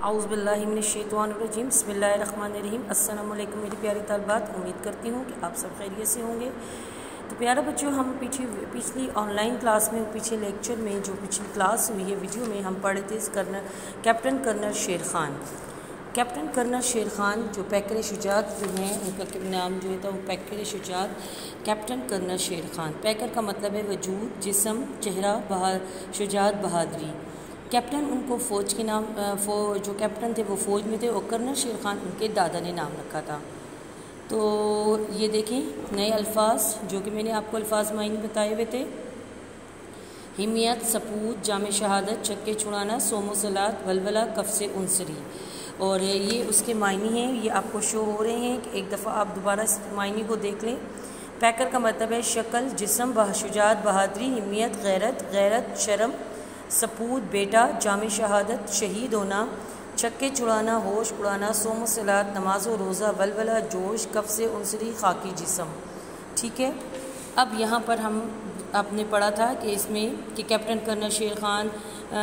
औज़ुबिल्लाहिमिनश्शैतानिर्रजीम बिस्मिल्लाहिर्रहमानिर्रहीम। अस्सलाम वालेकुम मेरी प्यारी तालिबात, उम्मीद करती हूँ कि आप सब खैरियत से होंगे। तो प्यारे बच्चों, हम पिछली ऑनलाइन क्लास में, पीछे लेक्चर में जो पिछली क्लास हुई है वीडियो में, हम पढ़े थे captain colonel Sher Khan. Captain colonel Sher Khan जो पैकर शुजात जो हैं, उनका नाम जो है था वो पैकर शुजात, कैप्टन कर्नल शेर ख़ान। पैकर का मतलब है वजूद, जिस्म, चेहरा, शुजात, बहादुरी। कैप्टन उनको फ़ौज के नाम जो कैप्टन थे वो फ़ौज में थे, और कर्नल शेर ख़ान उनके दादा ने नाम रखा था। तो ये देखें नए अल्फाज जो कि मैंने आपको अल्फाज मायने बताए हुए थे। हिमियत, सपूत, जामे शहादत, चक्के छुड़ाना, सोमो सलात, वलवला, कफ से उनसरी, और ये उसके मायने हैं, ये आपको शो हो रहे हैं कि एक दफ़ा आप दोबारा इस मायने को देख लें। पैकर का मतलब है शक्ल, जिस्म, बशुजात, बहादुरी, हिमियत, गैरत, शर्म, सपूत बेटा, जामे शहादत शहीद होना, छक्के छुड़ाना होश उड़ाना, सोम सलात नमाज व रोज़ा, वलवला जोश, कफ से उनसरी खाकी जिस्म। ठीक है, अब यहाँ पर हम आपने पढ़ा था कि इसमें कि कैप्टन कर्नल शेर ख़ान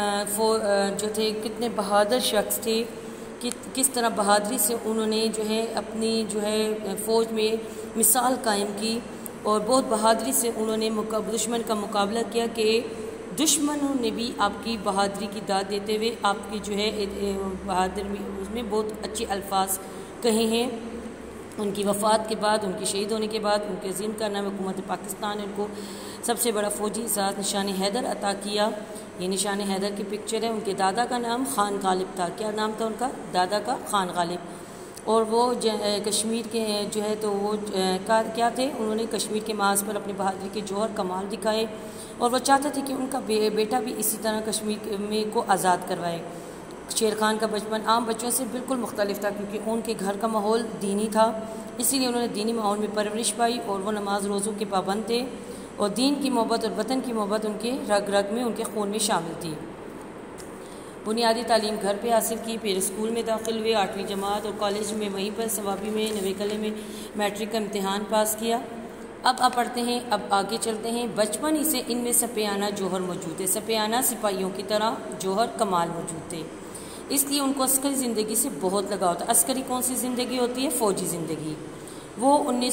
जो थे कितने बहादुर शख्स थे, कि किस तरह बहादुरी से उन्होंने जो है अपनी जो है फ़ौज में मिसाल कायम की, और बहुत बहादुरी से उन्होंने दुश्मन का मुकाबला किया कि दुश्मनों ने भी आपकी बहादुरी की दाद देते हुए आपकी जो है बहादुरी उसमें बहुत अच्छे अल्फाज कहे हैं। उनकी वफ़ात के बाद, उनके शहीद होने के बाद, उनके अज़ीम का नाम हुकूमत पाकिस्तान ने उनको सबसे बड़ा फ़ौजी एजाज़ निशान हैदर अता किया। ये निशान हैदर की पिक्चर है। उनके दादा का नाम ख़ान गालिब था। क्या नाम था उनका दादा का? ख़ान गालिब। और वो कश्मीर के जो है तो वो क्या थे, उन्होंने कश्मीर के माज पर अपनी बहादुरी के जौहर कमाल दिखाए, और वो चाहते थे कि उनका बेटा भी इसी तरह कश्मीर में को आज़ाद करवाए। शेर ख़ान का बचपन आम बच्चों से बिल्कुल मुख्तलिफ था, क्योंकि उनके घर का माहौल दीनी था, इसीलिए उन्होंने दीनी माहौल में परवरिश पाई, और वो नमाज रोज़ों के पाबंद थे, और दीन की मोहब्बत और वतन की मोहब्बत उनके रग रग में, उनके खून में शामिल थी। बुनियादी तालीम घर पे हासिल की, फिर स्कूल में दाखिल हुए 8वीं जमात, और कॉलेज में वहीं पर सवाबी में नवे कले में मैट्रिक का इम्तहान पास किया। अब आप पढ़ते हैं, अब आगे चलते हैं। बचपन ही से इनमें सफियाना जौहर मौजूद है। सफियाना सिपाहियों की तरह जौहर कमाल मौजूद थे, इसलिए उनको अस्करी ज़िंदगी से बहुत लगाव था। अस्करी कौन सी ज़िंदगी होती है? फ़ौजी ज़िंदगी। वो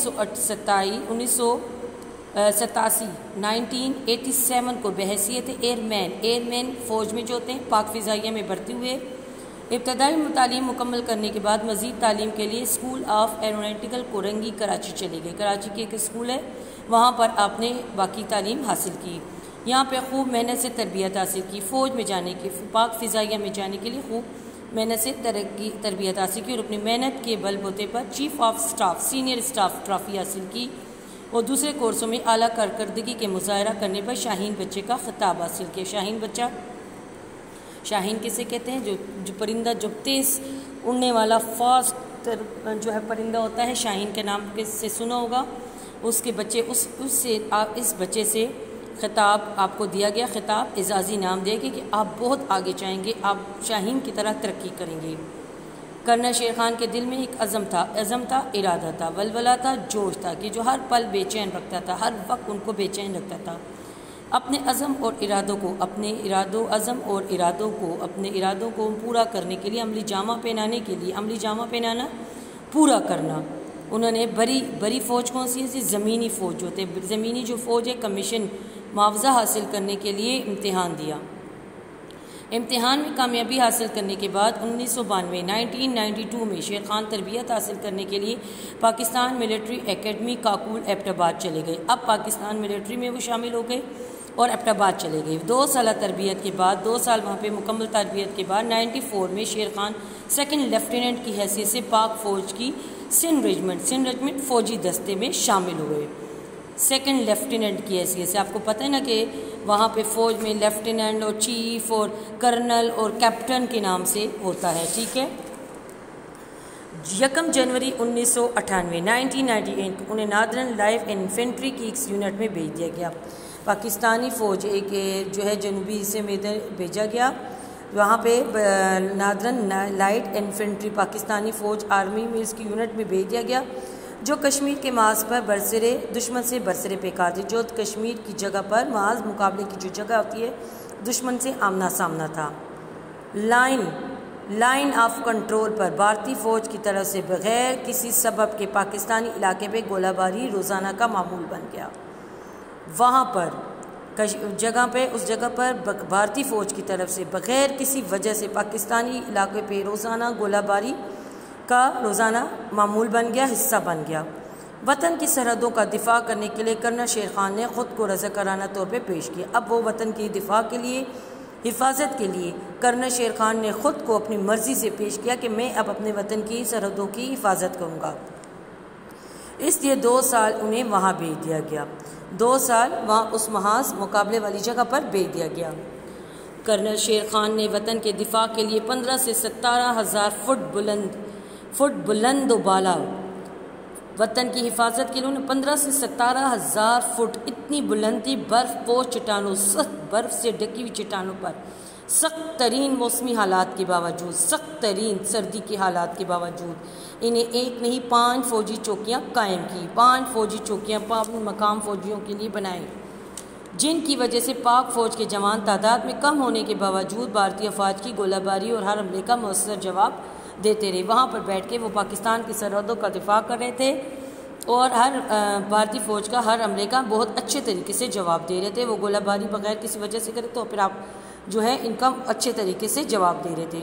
1987 को बहैसियत एयरमैन फ़ौज में जो होते हैं पाक फ़िज़ाइया में भर्ती हुए। इब्तदाई तालीम मुकम्मल करने के बाद मज़ीद तालीम के लिए school of aeronautical Korangi Karachi चले गए। कराची की एक स्कूल है, वहाँ पर आपने बाकी तालीम हासिल की। यहाँ पे खूब मेहनत से तरबियत हासिल की। फ़ौज में जाने की, पाक फ़िज़ाइया में जाने के लिए खूब मेहनत से तरबियत हासिल की, और अपनी मेहनत के बलबूते पर chief of staff, senior staff trophy हासिल की, और दूसरे कोर्सों में आला कारकर्दगी के मुज़ाहरा करने पर शाहीन बच्चे का खिताब हासिल किया। शाहीन बच्चा, शाहीन किसे कहते हैं? जो परिंदा, जो तेज़ उड़ने वाला फास्ट जो है परिंदा होता है, शाहीन के नाम से सुना होगा। उसके बच्चे इस बच्चे से खिताब आपको दिया गया, खिताब एजाज़ी नाम दिया गया कि आप बहुत आगे जाएंगे, आप शाहीन की तरह तरक्की करेंगे। कर्नल शेर ख़ान के दिल में एक अज़म था, इरादा था, वलवला था, जोश था, कि जो हर पल बेचैन रखता था, हर वक्त उनको बेचैन रखता था। अपने अज़म और इरादों को पूरा करने के लिए, अमली जामा पहनाना पूरा करना। उन्होंने बड़ी फ़ौज कौन सी है? ज़मीनी फ़ौज जो थे, ज़मीनी जो फ़ौज है, कमीशन मुआवजा हासिल करने के लिए इम्तिहान दिया। इम्तिहान में कामयाबी हासिल करने के बाद 1992 में शेर ख़ान तरबियत हासिल करने के लिए पाकिस्तान मिलिट्री एकेडमी काकुल एबटाबाद चले गए। अब पाकिस्तान मिलिट्री में वो शामिल हो गए और एबटाबाद चले गए। 2 साल तरबियत के बाद, 2 साल वहाँ पे मुकम्मल तरबियत के बाद 94 में शेर ख़ान सेकंड लेफ्टिनेंट की हैसियत से पाक फ़ौज की सिंध रेजिमेंट फ़ौजी दस्ते में शामिल हुए। सेकंड लेफ्टिनेंट की हैसियत से, आपको पता है ना कि वहाँ पे फ़ौज में लेफ्टिनेंट और चीफ़ और कर्नल और कैप्टन के नाम से होता है। ठीक है। 1 जनवरी 1998 को उन्हें नादरन लाइट इन्फेंट्री की एक यूनिट में भेज दिया गया। पाकिस्तानी फ़ौज एक जो है जनूबी हिस्से में इधर भेजा गया, वहाँ पे नादरन लाइट इन्फेंट्री पाकिस्तानी फ़ौज आर्मी में इसकी यूनिट में भेज दिया गया, जो कश्मीर के माज पर दुश्मन से बरसरे पेकार थी। जो कश्मीर की जगह पर माज मुकाबले की जो जगह होती है, दुश्मन से आमना सामना था। लाइन लाइन ऑफ कंट्रोल पर भारतीय फ़ौज की तरफ से बग़ैर किसी सबब के पाकिस्तानी इलाके पे गोलाबारी रोज़ाना का मामूल बन गया। वहाँ पर उस जगह पर भारतीय फ़ौज की तरफ से बग़ैर किसी वजह से पाकिस्तानी इलाके पे रोज़ाना गोलाबारी का रोज़ाना मामूल बन गया, हिस्सा बन गया। वतन की सरहदों का दिफा करने के लिए कर्नल शेर खान ने ख़ुद को रज़ाकाराना तौर पे पेश किया। अब वो वतन की दिफा के लिए, हिफाजत के लिए कर्नल शेर खान ने ख़ुद को अपनी मर्ज़ी से पेश किया कि मैं अब अपने वतन की सरहदों की हिफाजत करूँगा। इसलिए 2 साल उन्हें वहाँ भेज दिया गया। 2 साल वहाँ उस महाज मुकाबले वाली जगह पर भेज दिया गया। कर्नल शेर खान ने वतन के दिफा के लिए 15 से 17,000 फुट बुलंद बाला, वतन की हिफाजत के लिए उन्होंने 15 से 17,000 फुट इतनी बुलंदी बर्फ़ पोश चट्टानों, सख्त बर्फ़ से ढकी हुई चट्टानों पर सख्त तरीन मौसमी हालात के बावजूद, सख्त तरीन सर्दी के हालात के बावजूद इन्हें एक नहीं 5 फ़ौजी चौकियाँ कायम की। 5 फ़ौजी चौकियाँ 5 मकाम फ़ौजियों के लिए बनाई, जिनकी वजह से पाक फ़ौज के जवान तादाद में कम होने के बावजूद भारतीय अफवाज की गोलाबारी और हर हमले का मौसर जवाब देते रहे। वहाँ पर बैठ के वो पाकिस्तान की सरहदों का दिफा कर रहे थे और हर भारतीय फ़ौज का हर हमले का बहुत अच्छे तरीके से जवाब दे रहे थे। वो गोलाबारी बगैर किसी वजह से करे तो फिर आप जो है इनका अच्छे तरीके से जवाब दे रहे थे।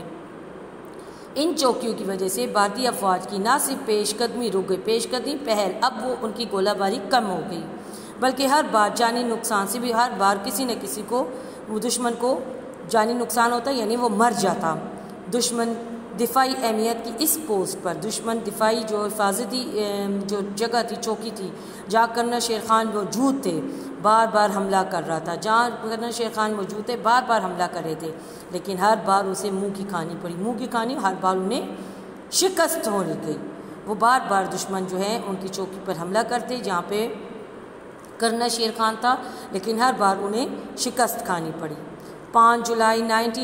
इन चौकियों की वजह से भारतीय अफवाज की ना सिर्फ पेशकदमी रुक गई, पेशकदमी पहल, अब वो उनकी गोलाबारी कम हो गई, बल्कि हर बार जानी नुकसान से भी हर बार किसी न किसी को दुश्मन को जानी नुकसान होता, यानी वो मर जाता। दुश्मन दिफाई अहमियत की इस पोस्ट पर, दुश्मन दिफाई जो हिफाजती जो जगह थी, चौकी थी, जहाँ कर्नल शेर खान मौजूद थे, बार बार हमला कर रहा था। जहाँ कर्नल शेर खान मौजूद थे बार बार हमला कर रहे थे, लेकिन हर बार उसे मुंह की खानी पड़ी, मुंह की खानी, हर बार उन्हें शिकस्त होने गई। वो बार बार दुश्मन जो है उनकी चौकी पर हमला करते जहाँ पे कर्नल शेर खान था, लेकिन हर बार उन्हें शिकस्त खानी पड़ी। 5 जुलाई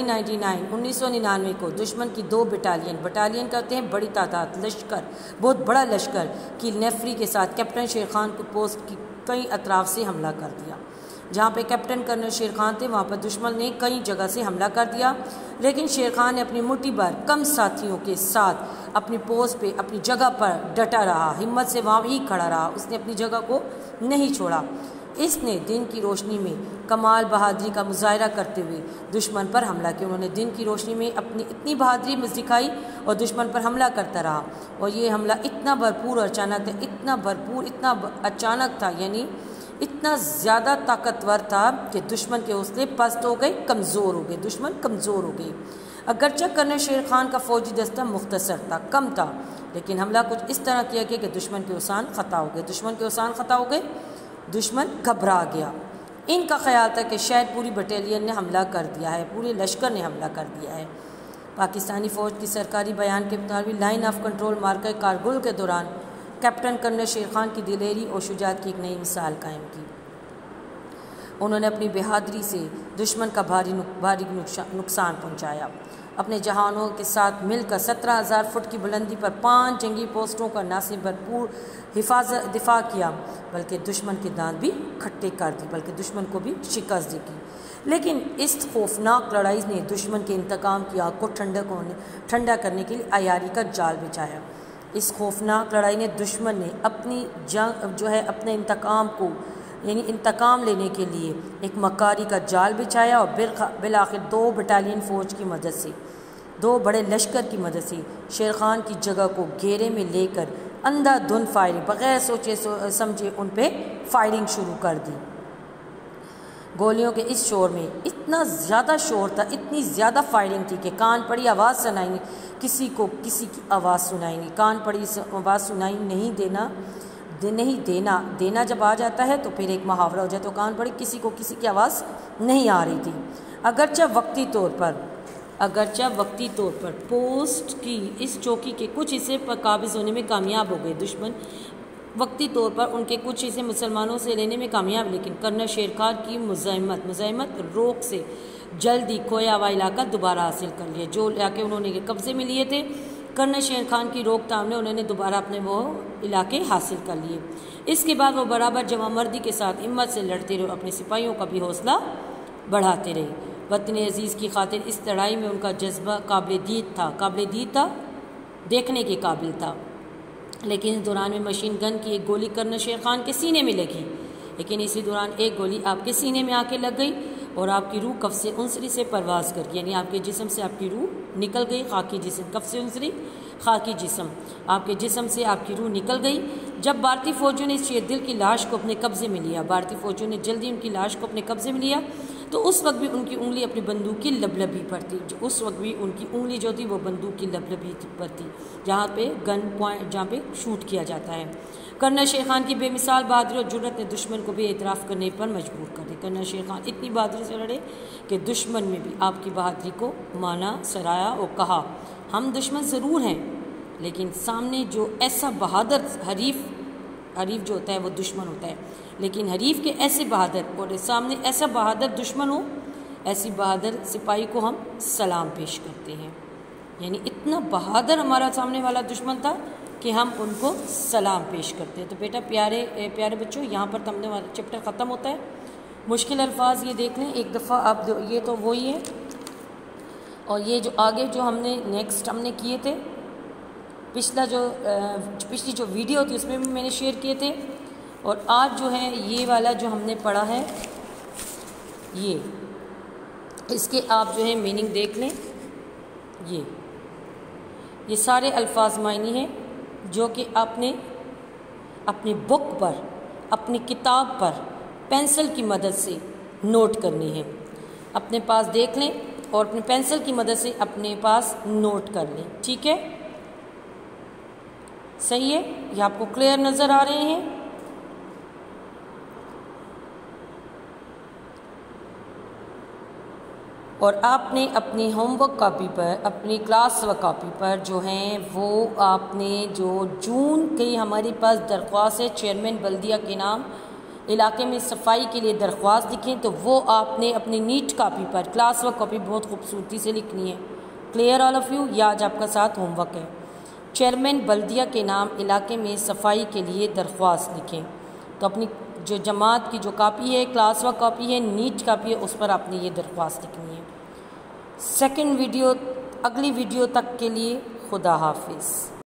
1999 को दुश्मन की 2 बटालियन कहते हैं बड़ी तादाद, लश्कर, बहुत बड़ा लश्कर की नेफरी के साथ कैप्टन शेर खान को पोस्ट की कई अतराफ से हमला कर दिया। जहाँ पे कैप्टन कर्नल शेर खान थे वहाँ पर दुश्मन ने कई जगह से हमला कर दिया, लेकिन शेर खान ने अपनी मुट्ठी भर कम साथियों के साथ अपनी पोस्ट पे, अपनी जगह पर डटा रहा, हिम्मत से वहाँ ही खड़ा रहा, उसने अपनी जगह को नहीं छोड़ा। इसने दिन की रोशनी में कमाल बहादुरी का मुजाहरा करते हुए दुश्मन पर हमला किया। उन्होंने दिन की रोशनी में अपनी इतनी बहादुरी दिखाई और दुश्मन पर हमला करता रहा, और ये हमला इतना भरपूर और अचानक था, इतना भरपूर, इतना अचानक था, यानी इतना ज़्यादा ताकतवर था कि दुश्मन के हौसले पस्त हो गए, कमज़ोर हो गए, दुश्मन कमज़ोर हो गए। अगरचे कर्नल शेर खान का फ़ौजी दस्ता मुख्तसर था, कम था, लेकिन हमला कुछ इस तरह किया कि दुश्मन के औसान ख़ता हो गए, दुश्मन के औसान ख़ता हो गए, दुश्मन घबरा गया। इनका ख्याल था कि शायद पूरी बटालियन ने हमला कर दिया है, पूरे लश्कर ने हमला कर दिया है। पाकिस्तानी फ़ौज की सरकारी बयान के मुताबिक लाइन ऑफ कंट्रोल मार्का कारगिल के दौरान कैप्टन कर्नल शेर खान की दिलेरी और शुजाअत की एक नई मिसाल कायम की। उन्होंने अपनी बहादुरी से दुश्मन का भारी नुकसान पहुंचाया। अपने जहानों के साथ मिलकर 17,000 फुट की बुलंदी पर 5 जंगी पोस्टों का न सिर्फ भरपूर दिफा किया, बल्कि दुश्मन के दांत भी खट्टे कर दी, बल्कि दुश्मन को भी शिकस्त दी। लेकिन इस खौफनाक लड़ाई ने दुश्मन के इंतकाम की आग को ठंडा करने के लिए अयारी का जाल बिछाया। इस खौफनाक लड़ाई ने दुश्मन ने अपनी जंग जो है अपने इंतकाम को, यानी इंतकाम लेने के लिए एक मकारी का जाल बिछाया, और बिलाखिर 2 बटालियन फ़ौज की मदद से, 2 बड़े लश्कर की मदद से शेर खान की जगह को घेरे में लेकर अंधाधुंध फायरिंग, बग़ैर सोचे समझे उन पे फायरिंग शुरू कर दी। गोलियों के इस शोर में इतना ज़्यादा शोर था, इतनी ज़्यादा फायरिंग थी कि कान पड़ी आवाज़ सुनाई नहीं, किसी को किसी की आवाज़ सुनाई नहीं, कान पड़ी आवाज़ सुनाई नहीं देना जब आ जाता है तो फिर एक मुहावरा हो जाए, तो कान पड़ी किसी को किसी की आवाज़ नहीं आ रही थी। अगरचे वक्ती तौर पर पोस्ट की इस चौकी के कुछ हिस्से पर काबिज होने में कामयाब हो गए दुश्मन, वक्ती तौर पर उनके कुछ हिस्से मुसलमानों से लेने में कामयाब, लेकिन कर्नल शेर खान की मुज़ाहिमत रोक से जल्दी खोया हुआ इलाका दोबारा हासिल कर लिया। जो इलाके उन्होंने कब्जे में लिए थे, कर्नल शेर खान की रोकथाम ने उन्होंने दोबारा अपने वो इलाके हासिल कर लिए। इसके बाद वो बराबर जवामर्दी के साथ हिम्मत से लड़ते रहे, अपने सिपाहियों का भी हौसला बढ़ाते रहे। वतन अज़ीज़ की खातिर इस लड़ाई में उनका जज्बा काबिल दीद था, देखने के काबिल था। लेकिन इस दौरान में मशीन गन की एक गोली कर्नल शेर खान के सीने में लगी, लेकिन इसी दौरान एक गोली आपके सीने में आके लग गई और आपकी रूह कफ से उनसरी से परवाज़ कर गई, यानी आपके जिस्म से आपकी रूह निकल गई। खाकी जिस्म, कफ से उनसरी खाकी जिस्म, आपके जिस्म से आपकी रूह निकल गई। जब भारतीय फ़ौजियों ने शेर दिल की लाश को अपने कब्ज़े में लिया, भारतीय फ़ौजियों ने जल्दी उनकी लाश को अपने कब्ज़े में लिया, तो उस वक्त भी उनकी उंगली अपनी बंदूक की लबलबी पर थी। उस वक्त भी उनकी उंगली जो थी वो बंदूक की लबलबी पर थी, जहाँ पे गन पॉइंट, जहाँ पे शूट किया जाता है। कर्नल शेर खान की बेमिसाल बहादुरी और जुर्रत ने दुश्मन को भी एतराफ़ करने पर मजबूर कर दिया। कर्नल शेर खान इतनी बहादुरी से लड़े कि दुश्मन में भी आपकी बहादुरी को माना, सराहा और कहा हम दुश्मन ज़रूर हैं, लेकिन सामने जो ऐसा बहादुर हरीफ जो होता है वो दुश्मन होता है, लेकिन हरीफ के ऐसे बहादुर और सामने ऐसा बहादुर दुश्मन हो, ऐसी बहादुर सिपाही को हम सलाम पेश करते हैं। यानी इतना बहादुर हमारा सामने वाला दुश्मन था कि हम उनको सलाम पेश करते हैं। तो बेटा प्यारे बच्चों, यहाँ पर तो हमने चैप्टर ख़त्म होता है। मुश्किल अल्फाज ये देख लें एक दफ़ा आप, ये तो वही है, और ये जो आगे जो हमने नेक्स्ट हमने किए थे, पिछली जो वीडियो थी उसमें भी मैंने शेयर किए थे, और आज जो है ये वाला जो हमने पढ़ा है ये, इसके आप जो है मीनिंग देख लें। ये सारे अल्फाज मायनी हैं जो कि आपने अपनी बुक पर, अपनी किताब पर पेंसिल की मदद से नोट करनी है। अपने पास देख लें और अपनी पेंसिल की मदद से अपने पास नोट कर लें, ठीक है? सही है? ये आपको क्लियर नज़र आ रहे हैं? और आपने अपनी होमवर्क कॉपी पर, अपनी क्लास वर्क कॉपी पर जो हैं वो आपने जो जून की हमारे पास दरख्वास्त है चेयरमैन बल्दिया के नाम इलाके में सफाई के लिए दरख्वास्त लिखें, तो वो आपने अपनी नीट कॉपी पर, क्लास वर्क कॉपी बहुत खूबसूरती से लिखनी है। Clear all of you? ये आज आपका साथ होमवर्क है। चेयरमैन बल्दिया के नाम इलाके में सफाई के लिए दरख्वास्त लिखें। तो अपनी जो जमात की जो कापी है, क्लास वर्क कॉपी है, नीट कापी है, उस पर आपने ये दरख्वास्त लिखनी है। सेकंड वीडियो, अगली वीडियो तक के लिए खुदा हाफिज़।